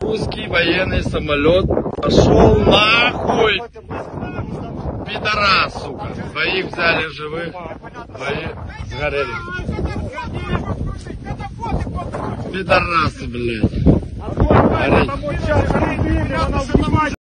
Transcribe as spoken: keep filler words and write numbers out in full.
русский военный самолет пошел нахуй. Пидорас, сука. Двоих взяли живых, двоих сгорели. Пидорасы, блядь.